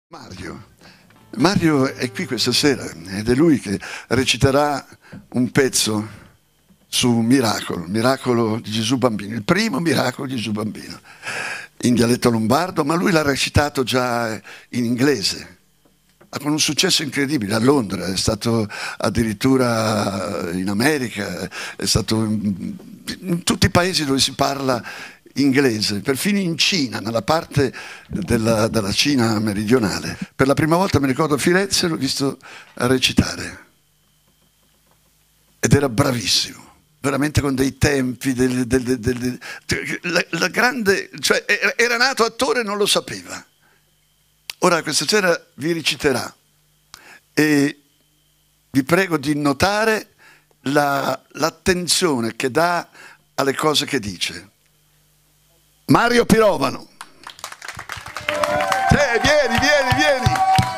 Mario è qui questa sera ed è lui che reciterà un pezzo su Miracolo di Gesù Bambino, il primo miracolo di Gesù Bambino, in dialetto lombardo, ma lui l'ha recitato già in inglese, con un successo incredibile a Londra, è stato addirittura in America, è stato in tutti i paesi dove si parla inglese, perfino in Cina, nella parte della Cina meridionale. Per la prima volta, mi ricordo, a Firenze l'ho visto recitare ed era bravissimo, veramente con dei tempi, la grande, cioè era nato attore e non lo sapeva. Ora questa sera vi reciterà e vi prego di notare l'attenzione che dà alle cose che dice. Mario Pirovano. Vieni.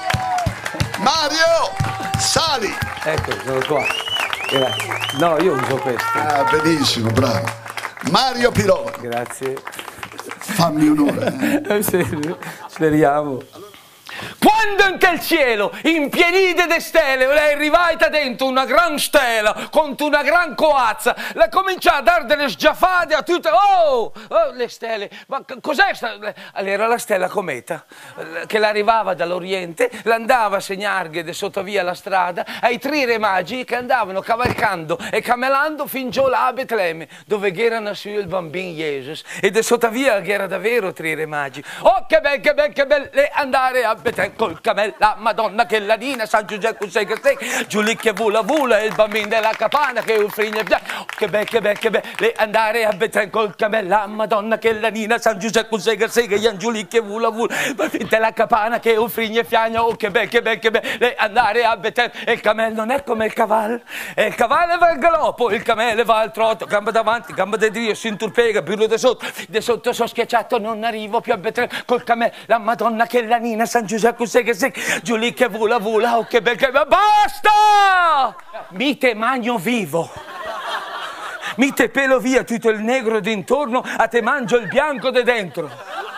Mario, sali. Ecco, sono qua. Grazie. No, io uso questo. Ah, benissimo, bravo. Mario Pirovano. Grazie. Fammi onore. Sì, speriamo. Quando in quel cielo, impiedite de stelle, è arrivata dentro una gran stella, con una gran coazza, la cominciò a dare delle sgiaffate a tutte, le stelle, ma cos'è sta? Era la stella cometa, che l'arrivava dall'Oriente, l'andava a segnare da sotto via la strada, ai tre re magi che andavano cavalcando e camelando fin giù là a Betlemme, dove era nato il bambino Gesù, e da sotto via che era davvero tre re magi. Oh, che belle andare a Betlemme col camel, la Madonna che la Dina, San Giuseppe giù lì che vula, il bambino della capanna che uffrigna, oh, che belle andare a Betlemme col camel, la Madonna che la Dina, San Giuseppe giù lì che vula, il bambino della capanna che uffrigna e fiagna, oh, che belle andare a Betlemme. E il camel non è come il cavallo va al galoppo, il camele va al trotto, gamba davanti, gamba di Dio, si inturpega, più da sotto sono schiacciato, non arrivo più a Betlemme col camel, la Madonna che la Nina, San Giuseppe giù lì che vula, oh, che basta! Mite magno vivo, mite pelo via tutto il negro d'intorno, a te mangio il bianco de dentro.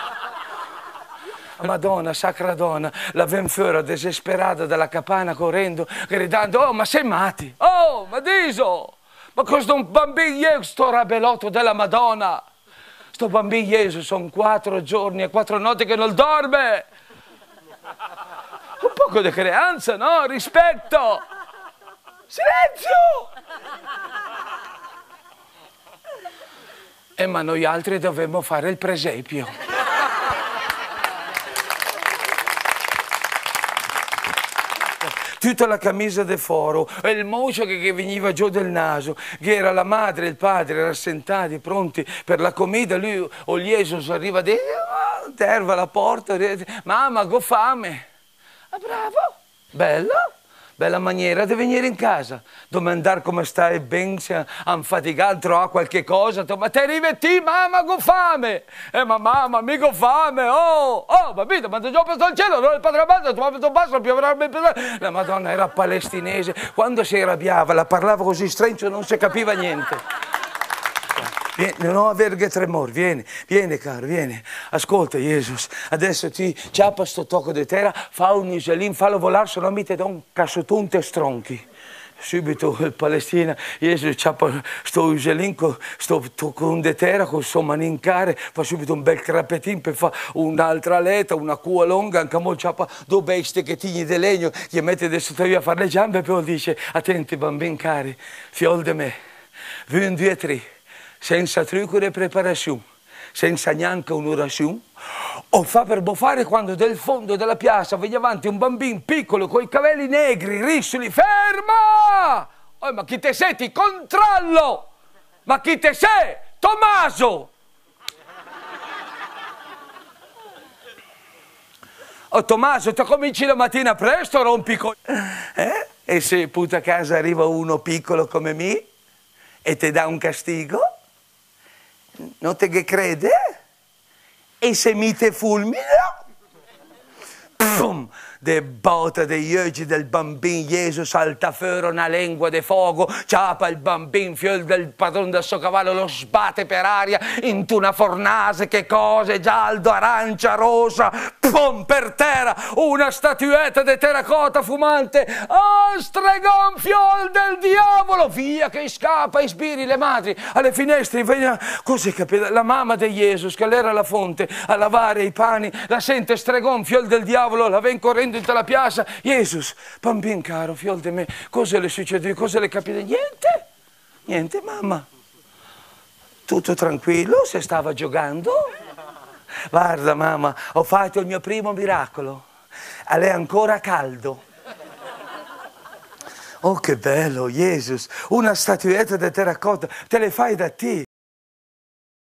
Madonna, sacra donna, la venfera desesperata dalla capanna correndo, gridando, oh, ma sei matti? Oh, ma diso! Ma questo bambino Gesù, sto rabelotto della Madonna! Sto bambino Gesù sono 4 giorni e 4 notti che non dorme! Un poco di creanza, no? Rispetto! Silenzio! Ma noi altri dovremmo fare il presepio. Tutta la camicia de foro e il mocio che veniva giù del naso, che era la madre e il padre rassentati, pronti per la comida. Lui, o Gesù, arriva di terva alla porta, mamma, ho fame. Ah, bravo, bella maniera di venire in casa, domandare come stai, ben, se anfaticato, trova qualche cosa, ma te rimetti, mamma, ho fame, ma mamma, mica ho fame, oh, capito, ma ti ho posto al cielo, non il padre abbassa, tu mi basso, pioverà ben pesante. La Madonna era palestinese, quando si arrabbiava, la parlava così strencio, non si capiva niente. Vieni, non avere che tremore, vieni caro, vieni. Ascolta Gesù, adesso ti ciappa sto tocco di terra, fa un isolino, fallo volare, se no mi te do un cassotunte stronchi. Subito il Palestina, Gesù ciappa sto isolino, sto tocco di terra, con suo manincare, fa subito un bel crapetino per fare un'altra aletta, una cua lunga, anche mo ciappa 2 bei stecchettini di legno, gli mette adesso via a fare le gambe e poi dice, attenti bambini cari, fiol di me, 1, 2, 3. Senza trucco di preparazione, senza neanche un'orazione, o fa per buffare quando dal fondo della piazza vede avanti un bambino piccolo con i capelli negri, rissoli, ferma! Oh, ma chi te sei? Ti controllo! Ma chi te sei? Tommaso! Oh Tommaso, ti cominci la mattina presto, rompi E se puta a casa arriva uno piccolo come me e ti dà un castigo? Non te che crede? E se mi te fulmina? Pum, de botte degli occhi del bambino Gesù salta fuori una lingua di fuoco, ciapa il bambino, figlio del padrone del suo cavallo, lo sbatte per aria in una fornace, che cose, giallo, arancia, rosa, pum, per terra, una statuetta di terracotta fumante, oh, stregone, fiol del diavolo, via che scappa, e sbirri le madri alle finestre, così capite, la mamma di Gesù, che era alla fonte a lavare i pani, la sente stregone, fiol del diavolo, la ven correndo in la piazza, Gesù, bambino caro, fiol di me, cosa le succede, cosa le capite? Niente, niente mamma, tutto tranquillo, se stava giocando. Guarda mamma, ho fatto il mio primo miracolo, è ancora caldo. Oh che bello, Gesù, una statuetta di terracotta, te le fai da te.